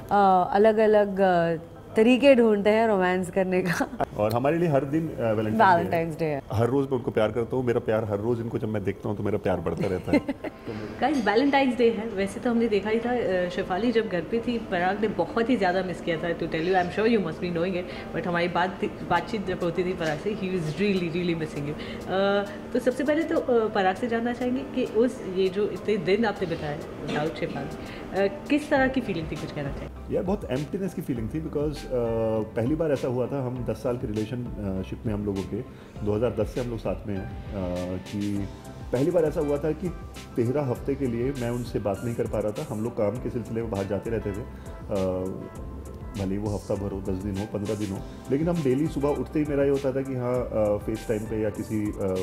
अलग अलग तरीके ढूंढते हैं रोमांस करने का। और हमारे लिए हर दिन वैलेंटाइंस डे है। हर रोज मैं उनको प्यार करता हूँ, मेरा प्यार हर रोज इनको जब मैं देखता हूँ तो मेरा प्यार बढ़ता रहता है। गाइस वैलेंटाइंस डे है, वैसे तो हमने देखा ही था, शेफाली जब घर पे थी पराग ने बहुत ही ज़्यादा मिस किया था, to tell you, I am sure you must be knowing it, but हमारी बातचीत जब होती थी पराग से, he was really really missing you. तो सबसे पहले तो पराग से जानना चाहेंगे कि उस ये जो इतने दिन आपने बिताए विदाउट शेफाली, किस तरह की फीलिंग थी, कुछ कहना चाहिए? यार बहुत एम्प्टीनेस की फीलिंग थी, बिकॉज पहली बार ऐसा हुआ था, हम 10 साल के रिलेशनशिप में हम लोगों के 2010 से हम लोग साथ में हैं, कि पहली बार ऐसा हुआ था कि 13 हफ्ते के लिए मैं उनसे बात नहीं कर पा रहा था। हम लोग काम के सिलसिले में बाहर जाते रहते थे, भले वो हफ्ता भर हो, 10 दिन हो, 15 दिन हो, लेकिन हम डेली सुबह उठते ही मेरा ये होता था कि हाँ फेस टाइम पे या किसी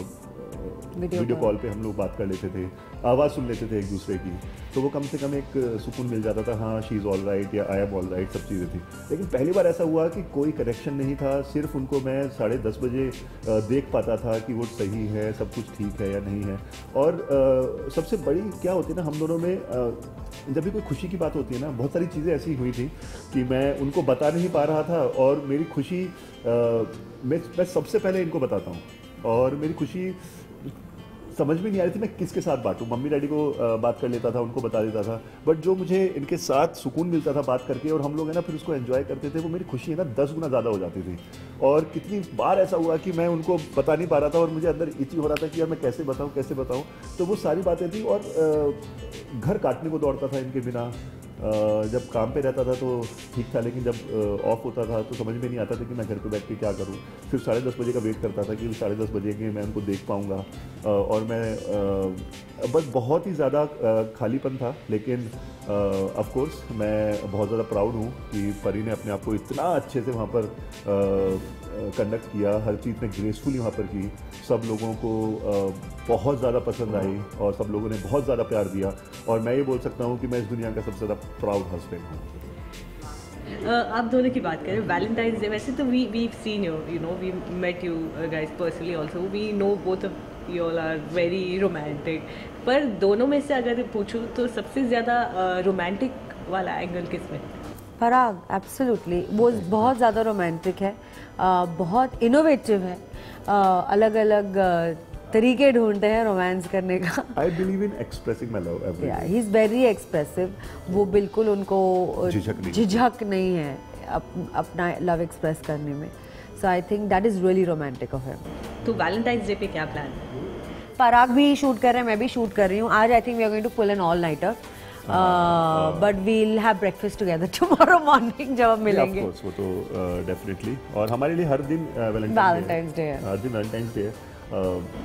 वीडियो कॉल पे हम लोग बात कर लेते थे, आवाज़ सुन लेते थे एक दूसरे की, तो वो कम से कम एक सुकून मिल जाता था, हाँ शी इज़ ऑल राइट या आई एम ऑल राइट, सब चीज़ें थी। लेकिन पहली बार ऐसा हुआ कि कोई कनेक्शन नहीं था, सिर्फ उनको मैं 10:30 बजे देख पाता था कि वो सही है, सब कुछ ठीक है या नहीं है। और सबसे बड़ी क्या होती है ना, हम दोनों में जब भी कोई खुशी की बात होती है ना, बहुत सारी चीज़ें ऐसी हुई थी कि मैं उनको बता नहीं पा रहा था, और मेरी खुशी मैं सबसे पहले इनको बताता हूँ, और मेरी खुशी समझ में नहीं आ रही थी मैं किसके साथ बांटूं। मम्मी डैडी को बात कर लेता था, उनको बता देता था, बट जो मुझे इनके साथ सुकून मिलता था बात करके, और हम लोग है ना फिर उसको एंजॉय करते थे, वो मेरी खुशी है ना 10 गुना ज़्यादा हो जाती थी। और कितनी बार ऐसा हुआ कि मैं उनको बता नहीं पा रहा था, और मुझे अंदर इची हो रहा था कि यार मैं कैसे बताऊँ। तो वो सारी बातें थी, और घर काटने को दौड़ता था इनके बिना। जब काम पे रहता था तो ठीक था, लेकिन जब ऑफ होता था तो समझ में नहीं आता था कि मैं घर पे बैठ के क्या करूं। फिर 10:30 बजे का वेट करता था कि 10:30 बजे के मैं उनको देख पाऊंगा, और मैं बस बहुत ही ज़्यादा खालीपन था। लेकिन ऑफ कोर्स मैं बहुत ज़्यादा प्राउड हूँ कि परी ने अपने आप को इतना अच्छे से वहाँ पर कंडक्ट किया, हर चीज़ ने ग्रेसफुली वहाँ पर की, सब लोगों को बहुत ज़्यादा पसंद आई, और सब लोगों ने बहुत ज़्यादा प्यार दिया, और मैं ये बोल सकता हूँ कि मैं इस दुनिया का सबसे ज़्यादा प्राउड हस्बैंड हूँ। आप दोनों की बात करें वैलेंटाइंस डे, वैसे तो we seen you know we met you guys personally also, we know both of you all are very romantic, पर दोनों में से अगर पूछूं तो सबसे ज़्यादा रोमांटिक वाला एंगल किस में? पराग एब्सोल्युटली, वो बहुत ज़्यादा रोमांटिक है, बहुत इनोवेटिव है, अलग अलग तरीके ढूंढते हैं रोमांस करने का। I believe in expressing my love every day. He is very expressive, वो बिल्कुल उनको झिझक नहीं है अपना लव एक्सप्रेस करने में। So I think that is really romantic of him. तो वैलेंटाइंस डे पे क्या प्लान है? पराग भी शूट कर रहे हैं, मैं भी शूट कर रही हूँ आज। I think we are going to pull an all nighter, but we'll have breakfast together tomorrow morning जब हम मिलेंगे। वो तो डेफिनेटली, और हमारे लिए हर दिन वैलेंटाइंस डे है, हर दिन वैलेंटाइंस डे है।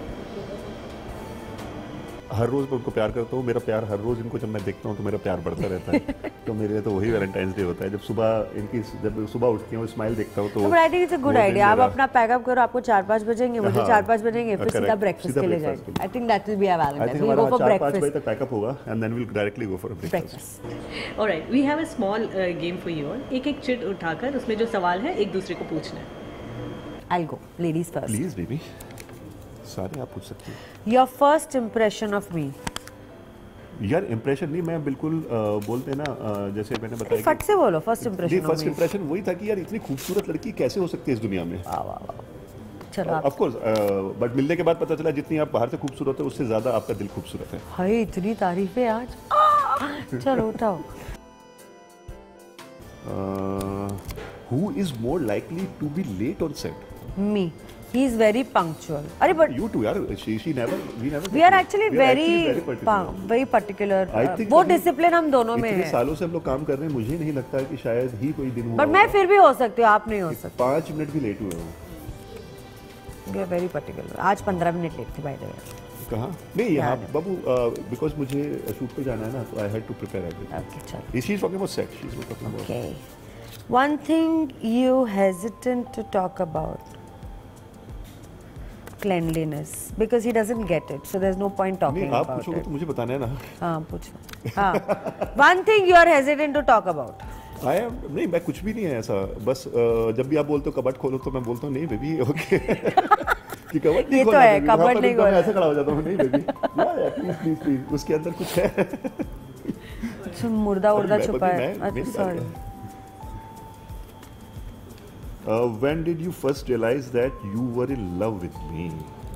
हर रोज़ मैं उनको प्यार करता हूँ, मेरा प्यार हर रोज़ इनको जब मैं देखता हूँ तो मेरा प्यार बढ़ता रहता है। तो मेरे लिए तो वही वैलेंटाइंस डे होता है, जब सुबह उठती हूँ स्माइल देखता हूँ तो। But I think it's a good idea, आप अपना पैकअप करो, आपको 4-5 बजेंगे, मुझे 4-5 बजेंगे, फिर सीधा ब्रेकफास्ट के लिए जाएंगे। I think that will be a Valentine's, we will go for breakfast. 4-5 बजे तक पैकअप होगा, and then we will directly go for breakfast. Alright, we have a small game for you all. एक chit उठाकर उसमें जो सवाल है एक दूसरे को पूछना है। I will go, ladies first. Please baby, सारे आप पूछ सकती हैं। Your first impression of me? यार इंप्रेशन नहीं, मैं बिल्कुल बोलते हैं ना, जैसे मैंने बताया, फट से बोलो फर्स्ट इंप्रेशन। फर्स्ट इंप्रेशन वही था कि यार इतनी खूबसूरत लड़की कैसे हो सकती है इस दुनिया में। चलो ऑफ कोर्स, बट मिलने के बाद पता चला जितनी आप बाहर से खूबसूरत है उससे ज्यादा आपका दिल खूबसूरत है। हाय इतनी तारीफें आज। चलो उठाओ। Who is more likely to be late on set? Me. He is very punctual. अरे but you too यार, she never, we never. We are actually very particular. वो discipline हम दोनों में है। इतने सालों से हम लोग काम कर रहे हैं, मुझे नहीं लगता है कि शायद ही कोई दिन हुआ। But मैं फिर भी हो सकती हूँ, आप नहीं हो सकते। 5 मिनट भी लेट हुए हो। We are very particular. आज 15 मिनट लेट थी by the way. कहाँ? नहीं यहाँ बाबू, because मुझे शूट पे जाना है ना, तो I had to prepare everything. Okay, चलो। She's talking about sex. She's talking about. Okay. One thing you hesitant to talk about. Cleanliness, because he doesn't get it, so there's no point talking about it. आप पूछोगे तो मुझे बताना है ना। हाँ पूछो। हाँ। One thing you are hesitant to talk about. नहीं, मैं कुछ भी नहीं है ऐसा, बस जब भी आप बोलते हो कबर्ड खोलो तो मैं बोलता हूँ नहीं बेबी ओके कि कबर्ड नहीं खोलना, ये तो है, कबर्ड नहीं खोलना। मैं ऐसे खड़ा हो जाता हूँ, नहीं बेबी प्लीज प्लीज, उसके अंदर कुछ है। मुर्दा उर्दा छुपा है। अच्छा sorry. When did you first realize that you were in love with me?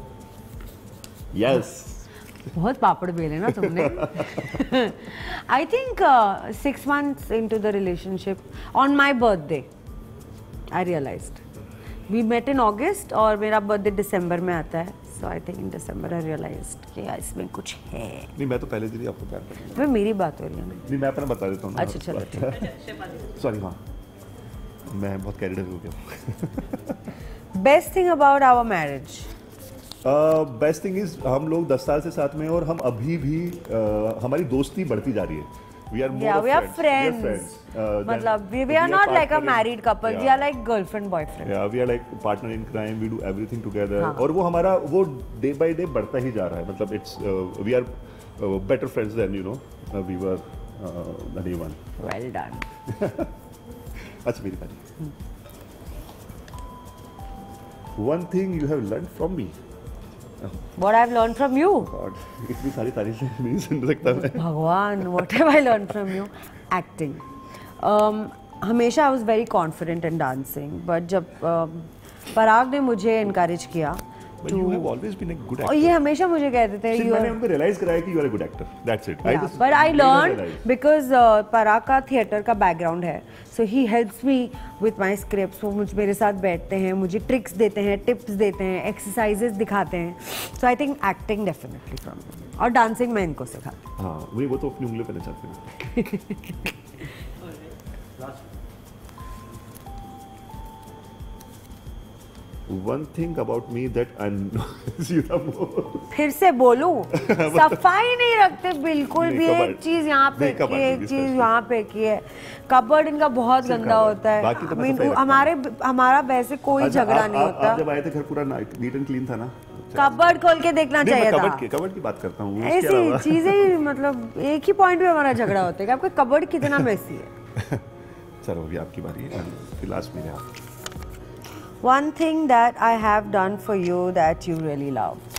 Yes. बहुत पापड़ बेले ना तुमने. I think 6 months into the relationship, on my birthday, I realized. We met in August और मेरा birthday December में आता है. So I think in December I realized कि इसमें कुछ है. नहीं, मैं तो पहले दिन ही आपको प्यार करता हूँ. वो मेरी बात हो रही है. नहीं, मैं अपना बता देता हूँ. अच्छा चलो. सॉरी, हाँ, मैं बहुत कैरिड हो गया. Best thing about our marriage. Best thing is हम लोग 10 साल से साथ में हैं और हम अभी भी हमारी दोस्ती बढ़ती जा रही है. We are more we are of friends. मतलब we are not like a married couple. We are like girlfriend boyfriend. Yeah, we are like partner in crime. We do everything together. और वो हमारा वो day by day बढ़ता ही जा रहा है. मतलब it's we are better friends than we were the day one. Well done. अच्छा मेरी बारी. One thing you have learned from me. What I've learned from you. God, इतनी सारी तारीफें नहीं सुन सकता मैं. भगवान, what have I learned from you? Acting. हमेशा I was very confident in dancing, but जब पराग ने मुझे encourage किया. But you have always been a good actor. और ये हमेशा मुझे कहते थे. मैंने हमको realize कराया कि you are a good actor. That's it. Yeah, but I learned because पराग का theatre का background है. So he helps me with my scripts. वो मेरे साथ बैठते हैं, मुझे tricks देते हैं, tips देते हैं, exercises दिखाते हैं. So I think acting definitely from me. और dancing मैं इनको सिखाती हूँ. हाँ, वो तो अपनी उंगलियों पे नचाते हैं. One thing about me that I know. फिर से बोलूं, सफाई नहीं रखते बिल्कुल भी. एक चीज यहाँ पे की है, एक चीज यहाँ पे की है. कबर्ड इनका बहुत गंदा होता है. हमारा वैसे कोई झगड़ा नहीं होता. आप जब आए थे घर पूरा नीट एंड क्लीन था ना. कबर्ड खोल के देखना चाहिए था. कबर्ड की बात करता हूँ. ऐसी चीजें मतलब एक ही पॉइंट पे हमारा झगड़ा होता है कि आपका कबर्ड कितना मेसी है. चलो अभी आपकी बारी है. फिर लास्ट मेरे हाथ. One thing that I have done for you that you really loved.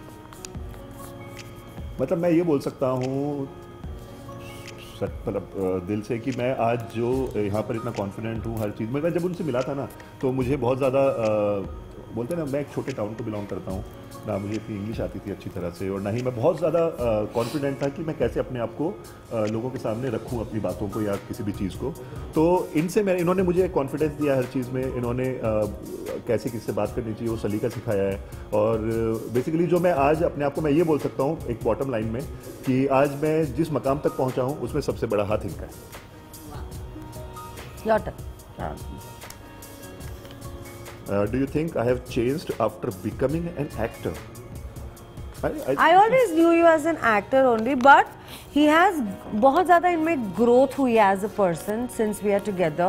मतलब मैं ये बोल सकता हूँ मतलब दिल से कि मैं आज जो यहाँ पर इतना कॉन्फिडेंट हूँ हर चीज़ में. मैं जब उनसे मिला था ना तो मुझे बहुत ज़्यादा बोलते हैं ना, मैं एक छोटे टाउन को बिलोंग करता हूँ ना. मुझे इतनी इंग्लिश आती थी अच्छी तरह से और ना ही मैं बहुत ज़्यादा कॉन्फिडेंट था कि मैं कैसे अपने आप को लोगों के सामने रखूँ, अपनी बातों को या किसी भी चीज़ को. तो इनसे इन्होंने मुझे कॉन्फिडेंस दिया हर चीज़ में. इन्होंने कैसे किससे बात करनी चाहिए वो सलीका सिखाया है. और बेसिकली जो मैं आज अपने आप को मैं ये बोल सकता हूँ एक बॉटम लाइन में कि आज मैं जिस मकाम तक पहुँचा हूँ उसमें सबसे बड़ा हाथ इनका है. Do you think I have changed after becoming an actor? I always knew you as an actor only, but he has बहुत ज़्यादा इनमें growth हुई as a person since we are together.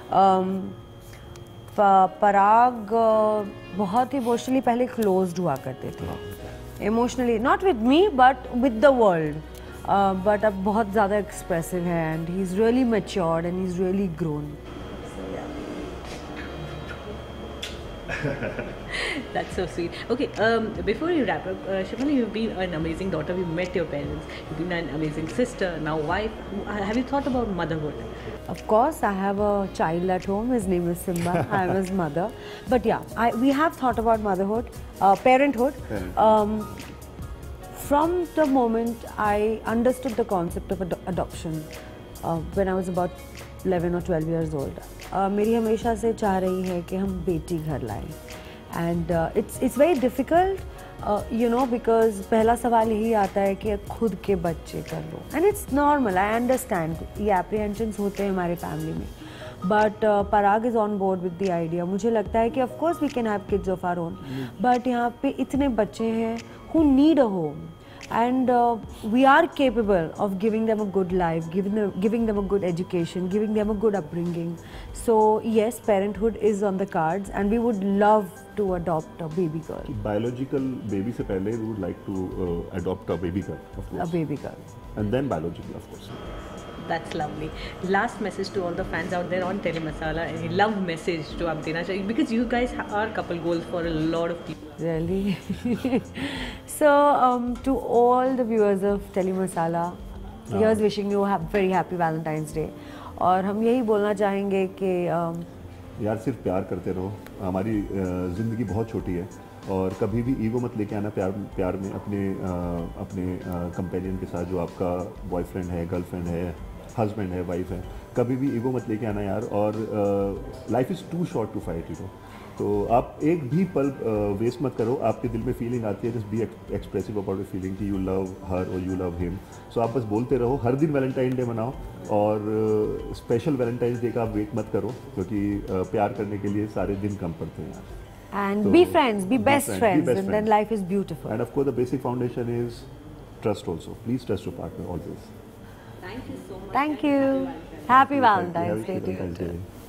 पराग बहुत इमोशनली पहले closed हुआ करते थे. Emotionally, not with me, but with the world. But अब बहुत ज़्यादा expressive है and he's really matured and he's really grown. That's so sweet. Okay, before we wrap up, Shefali, you've been an amazing daughter. We met your parents. You've been an amazing sister, now wife. Have you thought about motherhood? Of course, I have a child at home. His name is Simba. I am his mother. But yeah, we have thought about motherhood, parenthood. From the moment I understood the concept of adoption, when I was about 11 or 12 years old, मेरी हमेशा से चाह रही है कि हम बेटी घर लाएं. And it's very difficult because पहला सवाल यही आता है कि खुद के बच्चे कर लो. And it's normal, I understand, ये एप्रीहेंशंस होते हैं हमारे फैमिली में. But Parag is on board with the idea. मुझे लगता है कि of course we can have kids of our own, but यहाँ पे इतने बच्चे हैं who need a home. And we are capable of giving them a good life, giving them a good education, giving them a good upbringing. So yes, parenthood is on the cards, and we would love to adopt a baby girl. Biological baby se pehle we would like to adopt a baby girl, of course. A baby girl. And then biological, of course. That's lovely. Last message to all the fans out there on Telemasala. Any love message to आप देना चाहिए, because you guys are couple goals for a lot of people. Really? So to all the viewers of Telemasala, here's wishing you a very happy Valentine's Day. और हम यही बोलना चाहेंगे कि यार सिर्फ प्यार करते रहो। हमारी ज़िंदगी बहुत छोटी है और कभी भी ईगो मत लेके आना प्यार में अपने कंपेनियन के साथ, जो आपका बॉयफ्रेंड है, गर्लफ्रेंड है, हस्बैंड है, वाइफ है। कभी भी ईगो मत लेके आना यार। और life is too short to fight, तो आप एक भी पल वेस्ट मत करो। आपके दिल में फीलिंग आती है, just be expressive about the feeling कि यू लव हर और यू लव हिम। सो आप बस बोलते रहो। हर दिन वैलेंटाइन डे मनाओ और स्पेशल वैलेंटाइन डे का आप वेट मत करो, क्योंकि प्यार करने के लिए सारे दिन कम पड़ते हैं यार। And So, be friends, be best be friends, best and then friends. life is beautiful. And of course, the basic foundation is trust also. Please trust your partner always. Thank you so much. Thank you. Happy Thank you. Valentine's Happy Day to you. Valentine's too. Day.